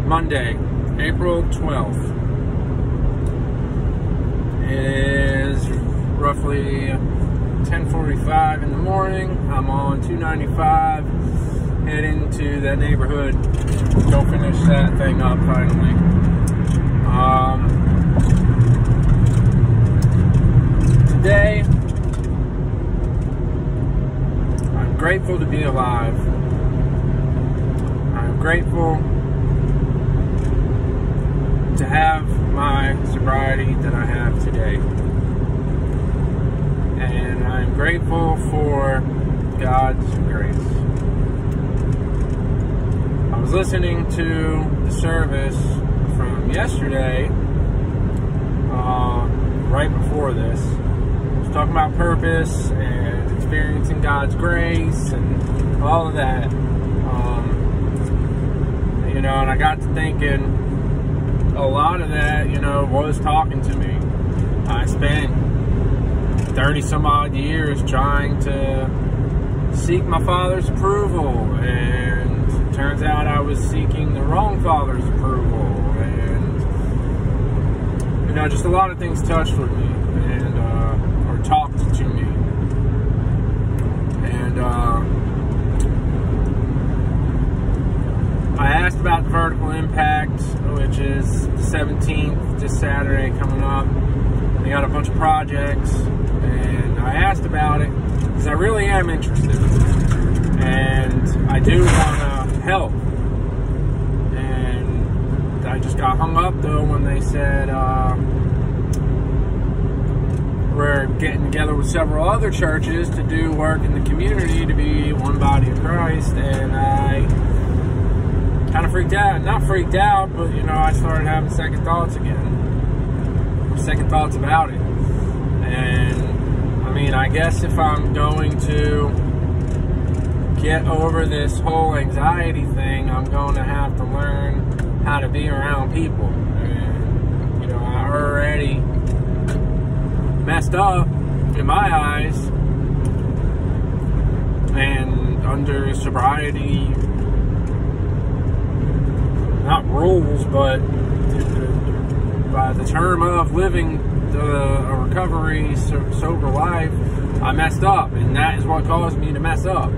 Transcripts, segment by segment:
Monday, April 12th. It is roughly 10:45 in the morning. I'm on 295, heading to that neighborhood. Go finish that thing up finally. Today, I'm grateful to be alive. I'm grateful to have my sobriety that I have today. And I'm grateful for God's grace. I was listening to the service from yesterday, right before this. I was talking about purpose and experiencing God's grace and all of that. And I got to thinking, a lot of that, was talking to me. I spent 30 some odd years trying to seek my Father's approval, and it turns out I was seeking the wrong Father's approval, and just a lot of things touched with me and or talked to me, and I asked about the Vertical Impact, which is the 17th, this Saturday coming up. We got a bunch of projects, and I asked about it because I really am interested, and I do want to help. And I just got hung up though when they said we're getting together with several other churches to do work in the community to be one body of Christ, and I kind of freaked out. Not freaked out, but I started having second thoughts again. Second thoughts about it. And I guess if I'm going to get over this whole anxiety thing, I'm going to have to learn how to be around people. And I already messed up in my eyes, and under sobriety, not rules, but by the term of living a recovery, sober life, I messed up, and that is what caused me to mess up.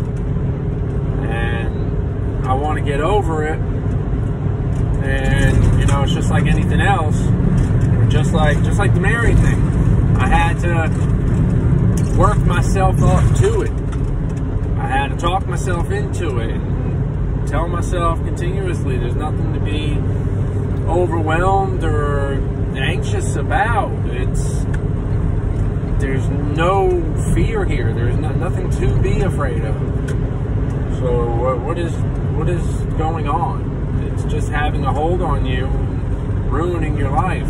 And I want to get over it, and it's just like anything else, just like the Mary thing. I had to work myself up to it. I had to talk myself into it, and tell myself continuously there's nothing to be overwhelmed or anxious about. There's no fear here. There's nothing to be afraid of. So what is going on? It's just having a hold on you, ruining your life.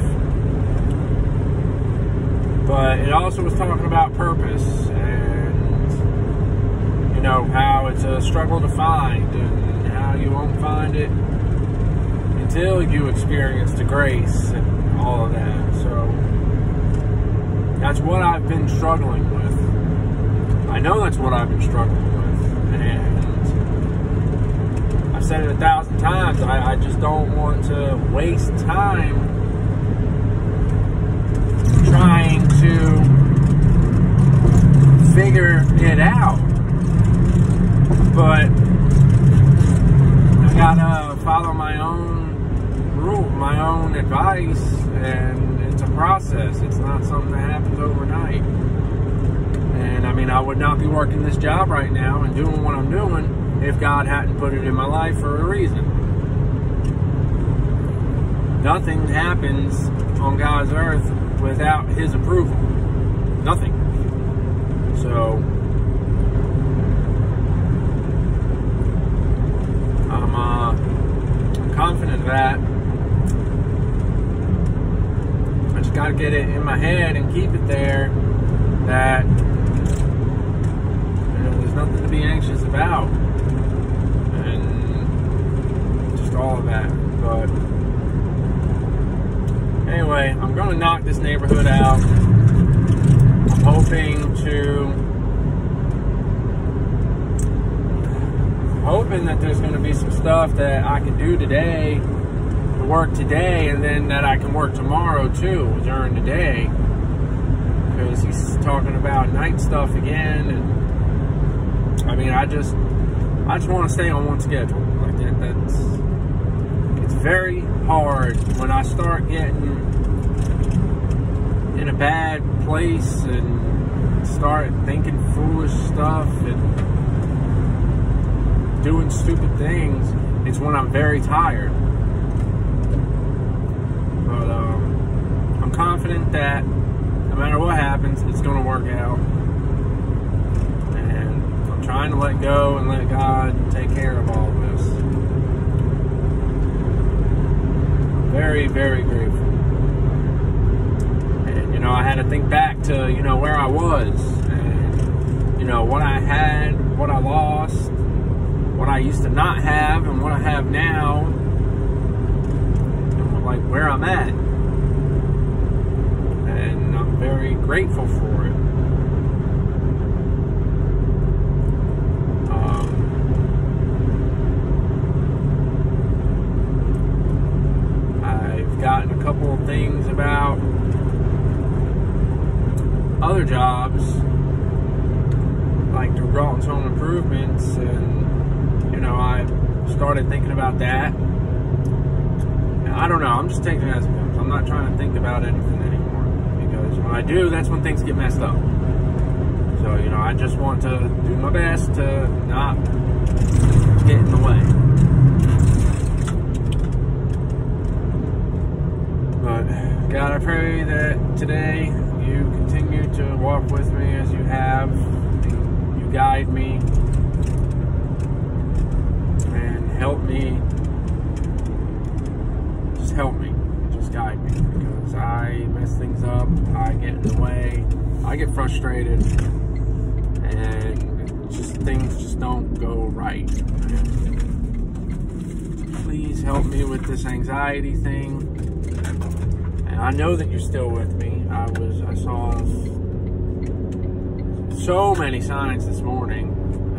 But it also was talking about purpose, and how it's a struggle to find, and how you won't find it until you experience the grace and all of that. So that's what I've been struggling with. I know that's what I've been struggling with, and I've said it 1,000 times. I just don't want to waste time trying to figure it out. But I gotta follow my own rule, my own advice, and it's a process. It's not something that happens overnight. And I would not be working this job right now and doing what I'm doing if God hadn't put it in my life for a reason. Nothing happens on God's earth without His approval. Nothing. So I'm confident of that. I just got to get it in my head and keep it there that there's nothing to be anxious about, and just all of that. But anyway, I'm going to knock this neighborhood out. I'm hoping hoping that there's going to be some stuff that I can do today, to work today, and then that I can work tomorrow too during the day, because he's talking about night stuff again. And I mean, I just want to stay on one schedule. Like it's very hard when I start getting in a bad place and start thinking foolish stuff and doing stupid things. It's when I'm very tired. But I'm confident that no matter what happens, it's going to work out. And I'm trying to let go and let God take care of all of this. I'm very, very grateful. And, you know, I had to think back to, you know, where I was and, you know, what I had, what I lost, what I used to not have, and what I have now, and like where I'm at. And I'm very grateful for it. I've gotten a couple of things about other jobs, like through Galton's Home Improvements, and you know, I started thinking about that. And I don't know, I'm just taking it as it comes. I'm not trying to think about anything anymore, because when I do, that's when things get messed up. So, you know, I just want to do my best to not get in the way. But, God, I pray that today you continue to walk with me as you have. You guide me. Help me, just help me, just guide me, because I mess things up, I get in the way, I get frustrated, and just things just don't go right. Please help me with this anxiety thing, and I know that you're still with me. I saw so many signs this morning,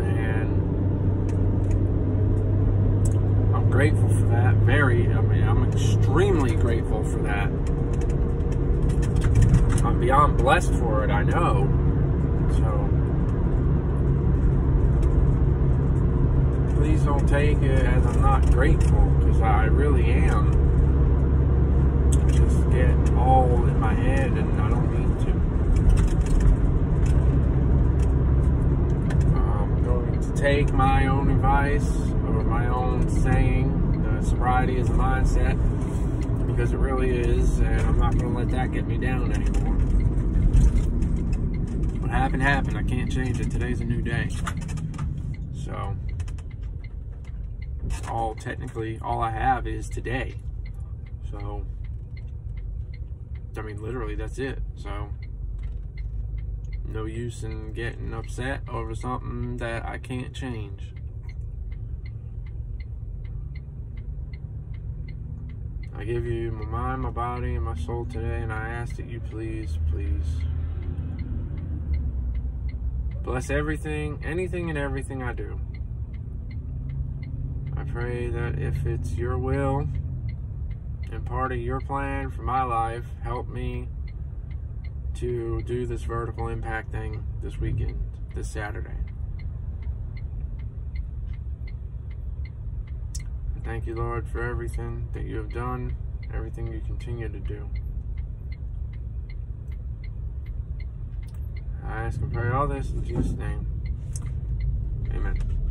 grateful for that. I'm extremely grateful for that. I'm beyond blessed for it, I know. So please don't take it as I'm not grateful, because I really am. I just get all in my head and I don't need to. I'm going to take my own advice, or my own saying, sobriety is a mindset, because it really is, and I'm not going to let that get me down anymore. What happened, happened. I can't change it. Today's a new day. So, technically, all I have is today. So, I mean, literally, that's it. So, no use in getting upset over something that I can't change. I give you my mind, my body, and my soul today, and I ask that you please, please bless everything, anything and everything I do. I pray that if it's your will and part of your plan for my life, help me to do this vertical impact thing this weekend, this Saturday. Thank you, Lord, for everything that you have done, everything you continue to do. I ask and pray all this in Jesus' name. Amen.